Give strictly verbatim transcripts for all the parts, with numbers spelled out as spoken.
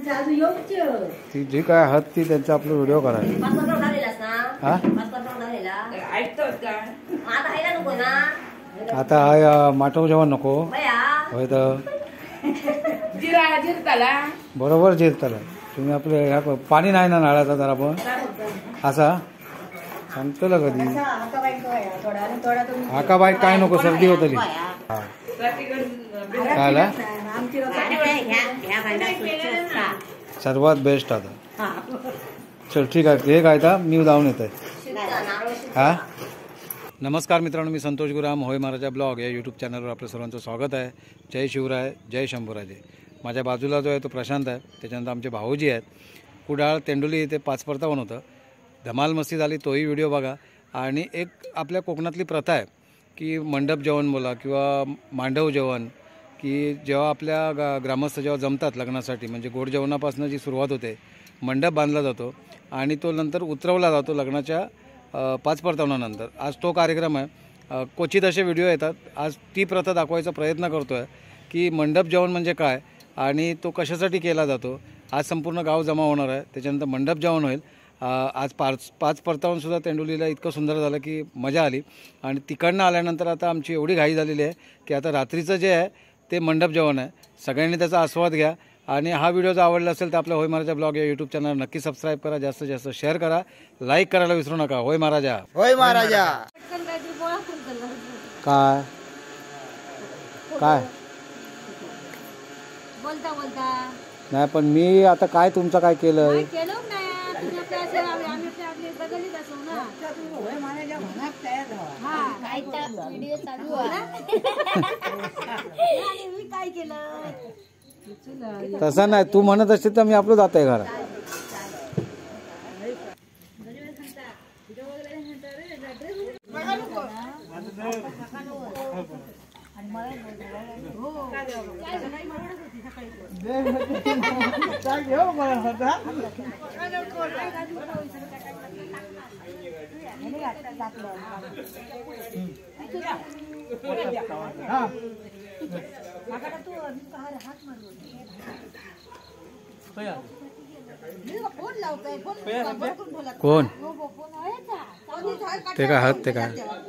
ती जी काय आहात ती त्यांचा आपला व्हिडिओ करायला आता हा माटव जेवण नको होय तर बरोबर जिरताला तुम्ही आपले ह्या पाणी नाही ना नाळाचा जरा पण असा सांगतो ना कधी हाका बाईक काय नको सर्दी होतली काय सर्वात बेस्ट आता चल ठीक आहे हे काय तर मी जाऊन येत आहे हा. नमस्कार मित्रांनो, मी संतोष गुराम होय महाराजा ब्लॉग या यूट्यूब चॅनलवर आपलं सर्वांचं स्वागत आहे. जय शिवराय, जय शंभूराजे. माझ्या बाजूला जो आहे तो प्रशांत आहे, त्याच्यानंतर आमचे भाऊजी आहेत. कुडाळ तेंडोली इथे पाच परतावन होतं, धमाल मस्ती झाली, तोही व्हिडिओ बघा. आणि एक आपल्या कोकणातली प्रथा आहे की मंडप जेवण बोला किंवा मांडव जेवण, की जेव्हा आपल्या गा ग्रामस्थ जेव्हा जमतात लग्नासाठी, म्हणजे गोड जेवणापासून जी सुरुवात होते, मंडप बांधला जातो आणि तो नंतर उतरवला जातो लग्नाच्या पाच परतावनानंतर. आज तो कार्यक्रम आहे. क्वचित असे व्हिडिओ येतात. आज ती प्रथा दाखवायचा प्रयत्न करतो आहे की मंडप जेवण म्हणजे काय आणि तो कशासाठी केला जातो. आज संपूर्ण गाव जमा होणार आहे, त्याच्यानंतर मंडप जेवण होईल. आज पाच पाच परतावनसुद्धा तेंडोलीला इतकं सुंदर झालं की मजा आली. आणि तिकडनं आल्यानंतर आता आमची एवढी घाई झालेली आहे की आता रात्रीचं जे आहे ते मंडप जेवण आहे. सगळ्यांनी त्याचा आस्वाद घ्या. आणि हा व्हिडिओ जर आवडला असेल तर आपल्या होय महाराजा ब्लॉग या यूट्यूब चॅनल नक्की सबस्क्राईब करा, जास्तीत जास्त शेअर करा, लाईक करायला विसरू नका. होय महाराजा, होय महाराजा. काय काय बोलता बोलता नाही पण मी आता काय तुमचं काय केलं काय केलं तसं नाही. तू म्हणत असतील तर मी आपलं जात आहे घरात. कोण ते काय हात ते काय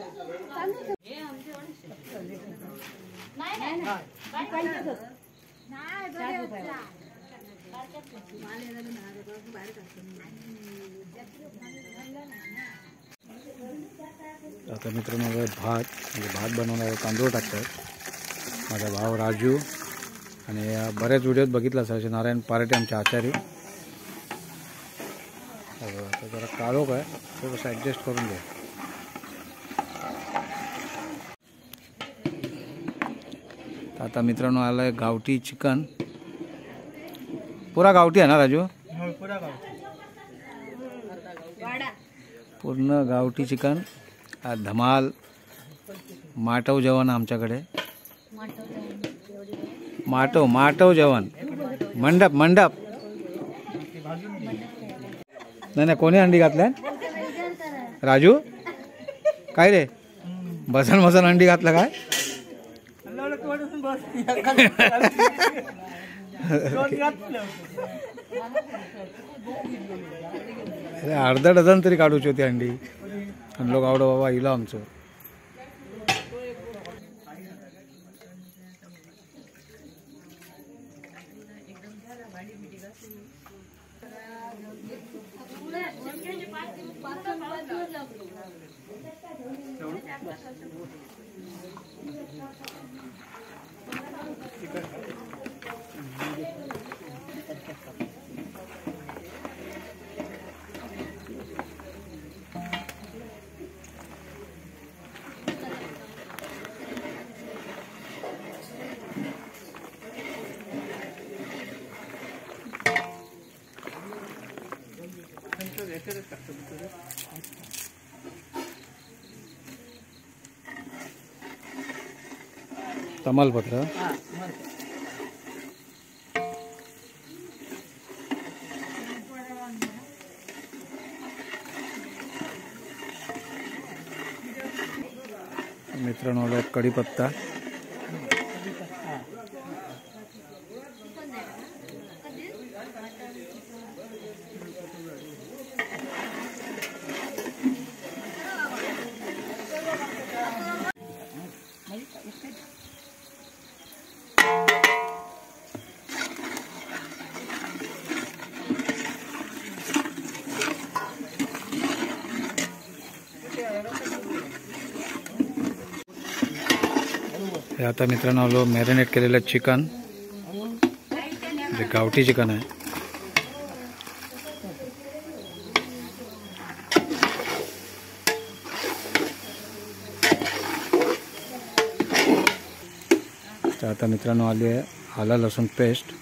आता मित्रांनो भात म्हणजे भात बनवणारे तांदूळ टाकतात माझा भाव राजू. आणि बऱ्याच व्हिडिओत बघितला असायचे नारायण पार्टे आमचे आचार्य. आता जरा काळोख आहे, थोडंसं ॲडजस्ट करून घ्या. आता मित्रांनो आलं आहे गावठी चिकन. पुरा गावठी आहे ना राजू? पूर्ण गावठी चिकन. धमाल माटव जेवण आमच्याकडे. माटव माटव जेवण मंडप मंडप नाही नाही. कोणी अंडी घातल्या राजू? काय रे बसन बसन अंडी घातलं काय? अर्धा डझन तरी काढूची होती अंडी. आणि लोक आवडं बाबा इला आमचं. तमालपत्र मित्रांनो कढीपत्ता हे आता मित्रांनो आलो मॅरिनेट केलेलं चिकन, जे गावठी चिकन आहे. तर आता मित्रांनो आली आहे आला लसूण पेस्ट.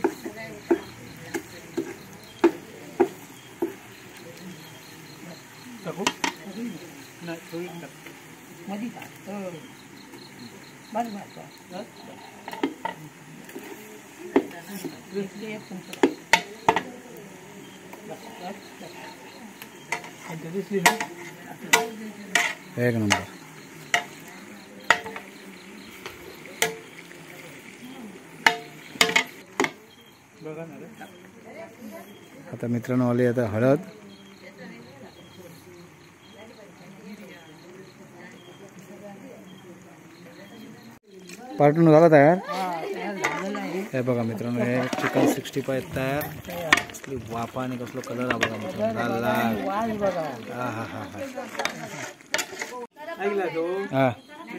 एक नंबर. आता मित्रांनो आली आता हळद, पार्टून झाला तयार. हे बघा मित्रांनो हे चिकन सिक्स्टी फाय तयार. कसली वाफा आणि कसलो कलर हा बघा मित्रांनो, लाल. हा हा हा हा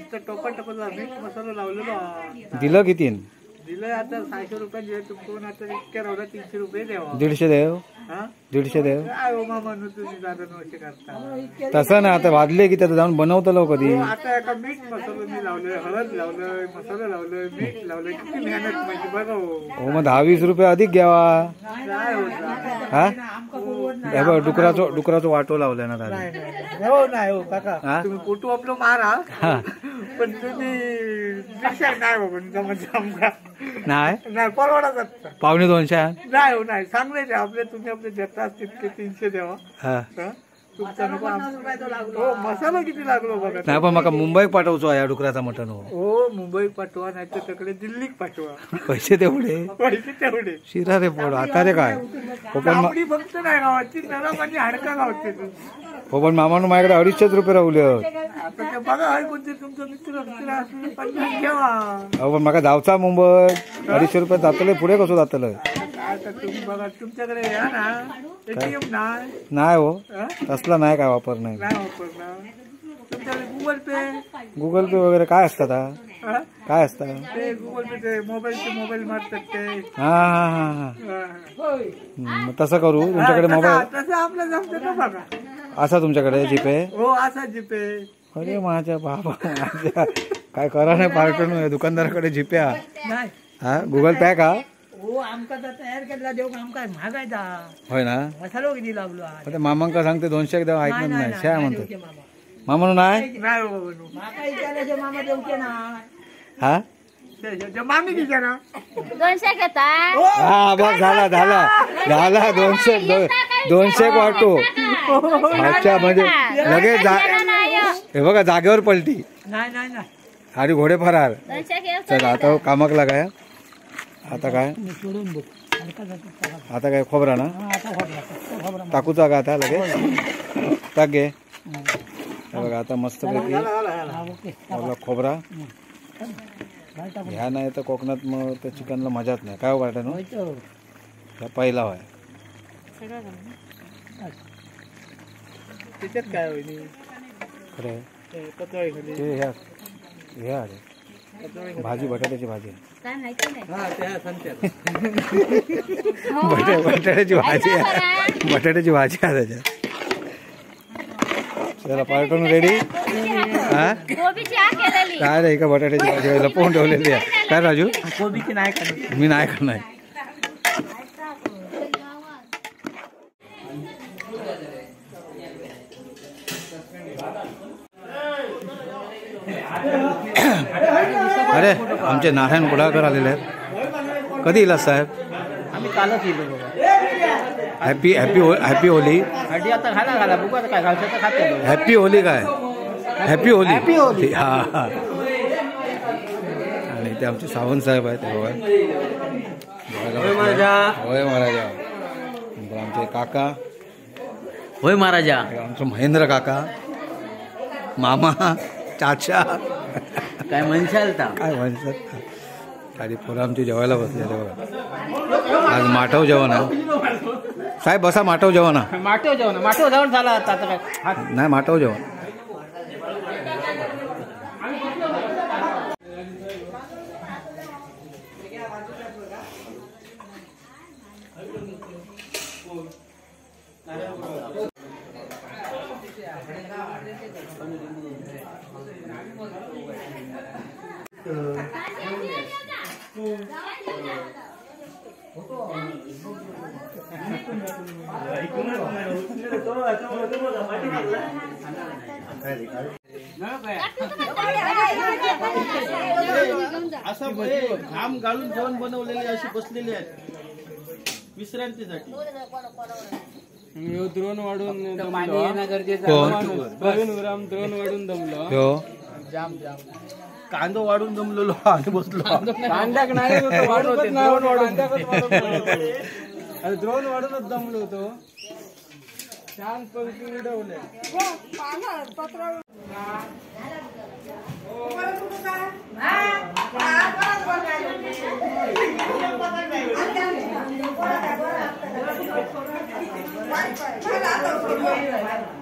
दिलं किती? दिलं आता सहाशे रुपये कोण आता इतक्या राहता तीनशे रुपये द्यावा. दीडशे देव, दीडशे देव. तसं ना आता वाजले की त्याचं जाऊन बनवतलो कधी. आता एका मीठ मसाला मी लावलोय, हळद लावलोय, मसाला लावलोय, मीठ लावलोय. किती मेहनत म्हणजे बघा. हो मग दहा वीस रुपये अधिक घ्यावा. हा हे बघ डुकराचं डुकराचं वाटो लावलाय ना दादा. हो नाही हो काका, तुम्ही फोटो आपलं मारा पण तुम्ही नाही बाबा नाही नाही परवडा. पावणे दोनशे नाही हो नाही चांगले द्या आपले. तुम्ही आपले देतात तितके तीनशे द्यावा. तुमचा नको. हो मसाला किती लागलो बघा. नाही पण मला मुंबईत पाठवतो या डुकराचा मटण. हो हो मुंबईत पाठवा नाही तर तिकडे दिल्लीत पाठवा. पैसे तेवढे पैसे तेवढे. शिरा रे पोड आता रे काय. आपली फक्त नाही गावाची नरम आणि हाडका गावते. हो पण मामानं माझ्याकडे अडीचशेच रुपये राहुले. आता ते बघा आहे कोणते तुमचं मित्र मित्र असले पन्नास घ्यावा. हो पण मला जावचा मुंबईत अडीचशे रुपये जातले. पुढे कसं जातलं. आता तुम्ही बघा तुमच्याकडे या ना एटीएम नाही. नाही हो तसला नाही काय वापर नाही. नाही वापरणार. तुमच्याकडे गुगल पे गुगल पे वगैरे काय असतात. काय असतात ते गुगल पे ते मोबाईलचे मोबाईल मारतात ते. हा हा हा हा तसं करू. तुमच्याकडे मोबाईल तसं आपलं जमतं ना बघा. असा तुमच्याकडे जीपे. हो असा जीपे. अरे माझ्या बाबा काय करा नाही पार्टन दुकानदाराकडे जीपे नाही. हा गुगल पे का. हो आमका तयार केला देऊ आमका महागायचा. होय ना मसालो किती लागलो. ते मामांका सांगते दोनशे एक द्यावा ऐकत नाही. शा म्हणतो मामा नाही. मामा देऊ ना. हा मामी किती ना दोनशे घेता. हा बघ झाला झाला झाला दोनशे दोनशे वाटो. अच्छा म्हणजे लगेच हे बघा जागेवर पलटी. नाही नाही नाही आणि घोडे फरार. चल आता कामाक लागाय. आता काय आता काय खोबरा ना टाकूचा का आता लगेच टाक घे. बघा आता मस्त पैकी आपला खोबरा ह्या नाही तर कोकणात मग त्या चिकनला मजाच नाही. काय वाटत ना पहिला होय. त्याच्यात काय होईल खरं पतळी ते ह्या ह्या अरे भाजी बटाट्याची भाजी बटाट्याची भाजी आहे. बटाट्याची भाजी आहे त्याच्यात. चला पार्टून रेडी. हा काय नाही का बटाट्याची भाजी लपवून ठेवलेली आहे. काय राजू कोबीची नाही खाणार. मी नाही खाणार. अरे आमचे नारायण कुडाळकर आलेले आहेत. कधी येईल साहेब. आम्ही कालच येलो. Happy happy happy Holi. आता घाला घाला बघू आता काय घालतो खाते. हॅपी होली काय हॅपी होली. हॅपी होली हा हा. आणि ते आमचे सावंत साहेब आहेत. होय महाराजा होय महाराजा. नंतर आमचे काका होय महाराजा. आमचं महेंद्र काका मामा चाचा काय म्हणशाल ता काय म्हणतात आणि पोरं आमची जेवायला बसले बघा. आज माठव जेवण आहे साहेब बसा. माठव जेवण आहे. माठव जेवण माठव जेवण झाला आता काय नाही माठव जेवण. असं घाम घालून जेवण बनवलेले अशी बसलेली आहेत विश्रांतीसाठी. द्रोण वाढून प्रवीण उराम द्रोण वाढून दमलो. जाम जाम कांदो वाढून जमलेलो आणि बसलो. कांद्याक नाही द्रोण वाढूनच जमलो होतो. छान पंक्ती उडवले. Bye.